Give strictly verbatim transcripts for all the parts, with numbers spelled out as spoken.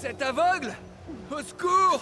Cet aveugle? Au secours!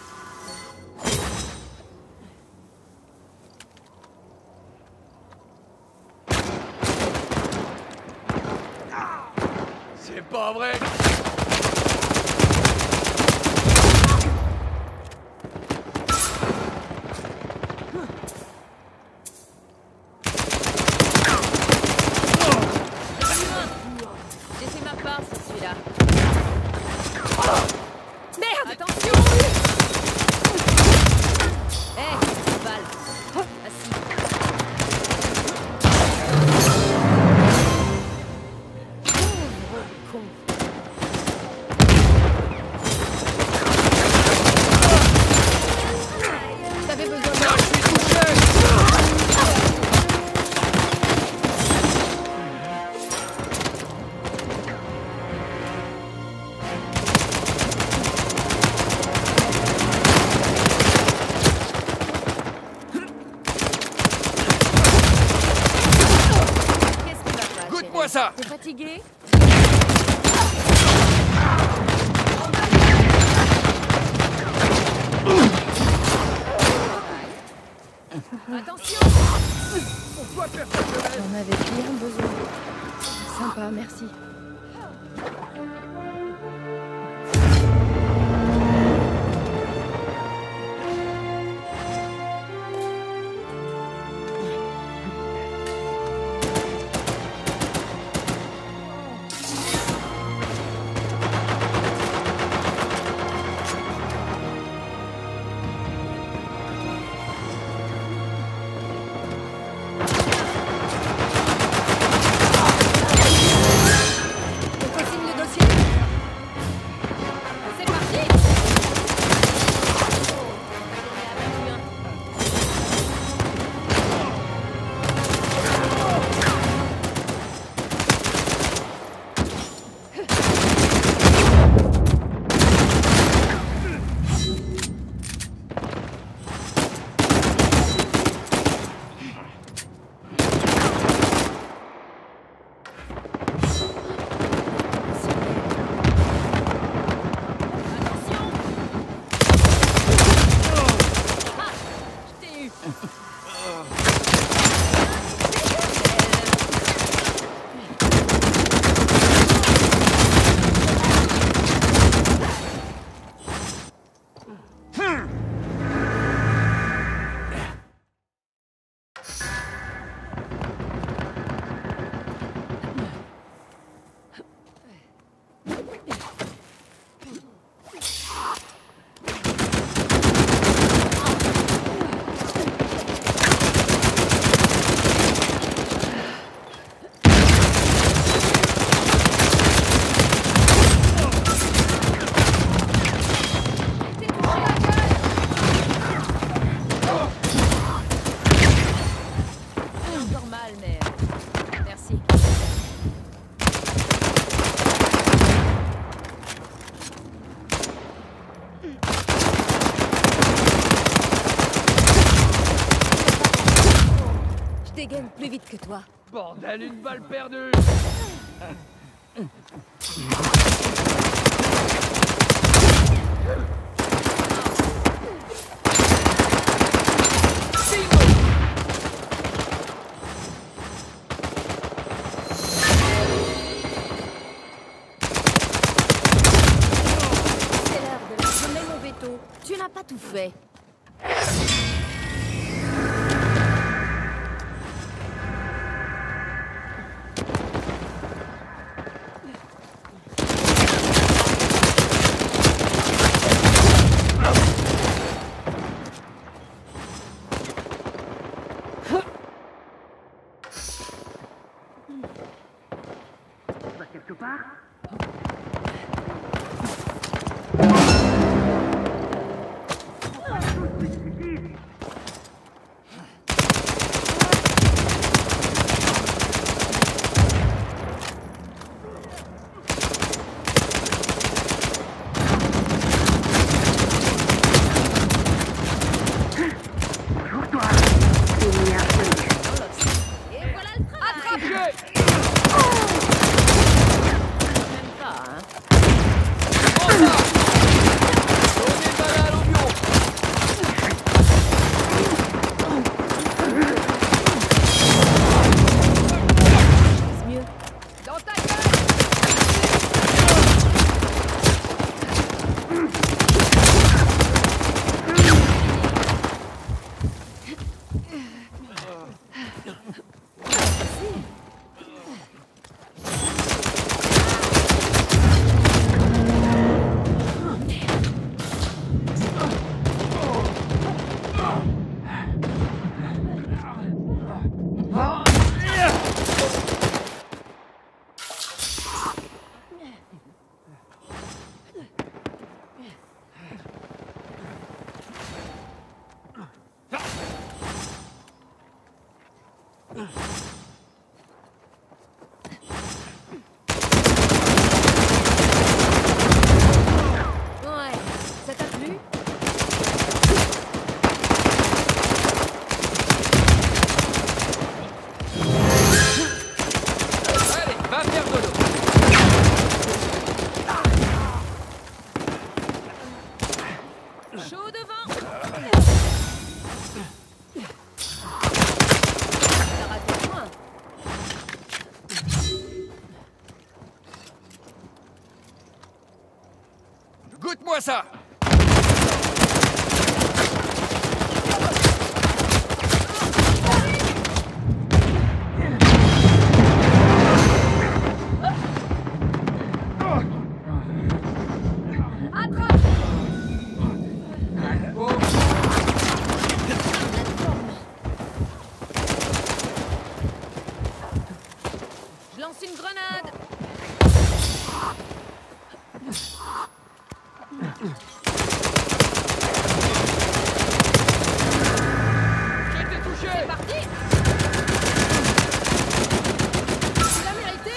C'est pas vrai! J'ai fait ma part sur celui-là. Merde! Attention! Hé, hey, balle. Assis. Pauvre con. T'avais besoin de... Ah, je suis touché! Qu'est-ce qui va pas, Goûte-moi chérie? ça! T'es fatigué? Attention! Pourquoi faire ça de même? J'en avais bien besoin. Sympa, merci. On continue le dossier? C'est parti! Attention! Ah! Je t'ai eu! T'es touché la gueule! Encore mal, mais... Merci. Je dégaine plus vite que toi. Bordel, une balle perdue! C'est l'heure de la... Je mets mon veto. Tu n'as pas tout fait. Va quelque part? Bonjour toi! Il y a Et voilà le travail. Touché! Même pas. Goûte-moi ça. Je lance une grenade. J'ai été touché. C'est parti. Tu l'as mérité.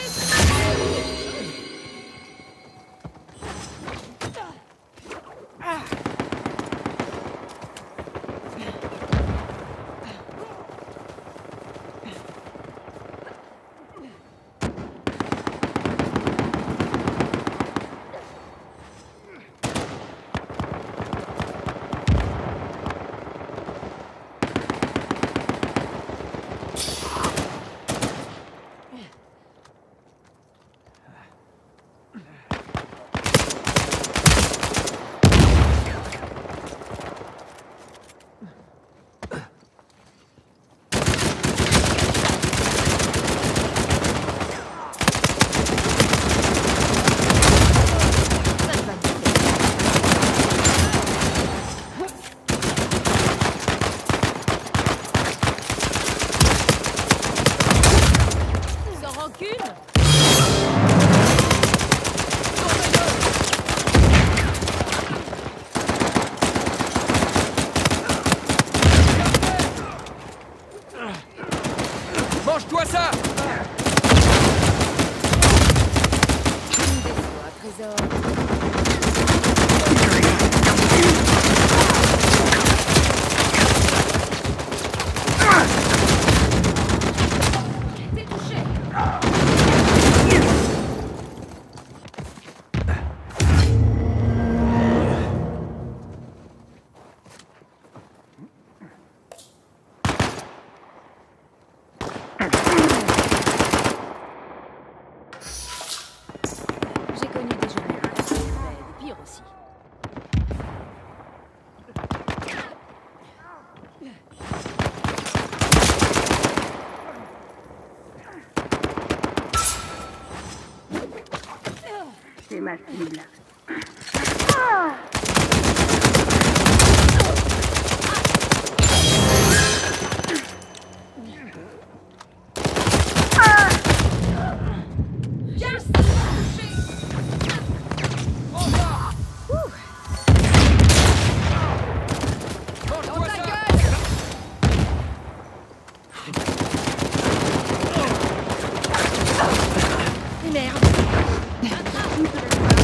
Sans rancune. Mange-toi ça. Une des fois, trésor. T'es touché. J'ai connu des journées belles et pires aussi. C'est ma cible. Yes! Touché. Prends ça. Dans Mange-toi ta ça. gueule! Merde! Une seule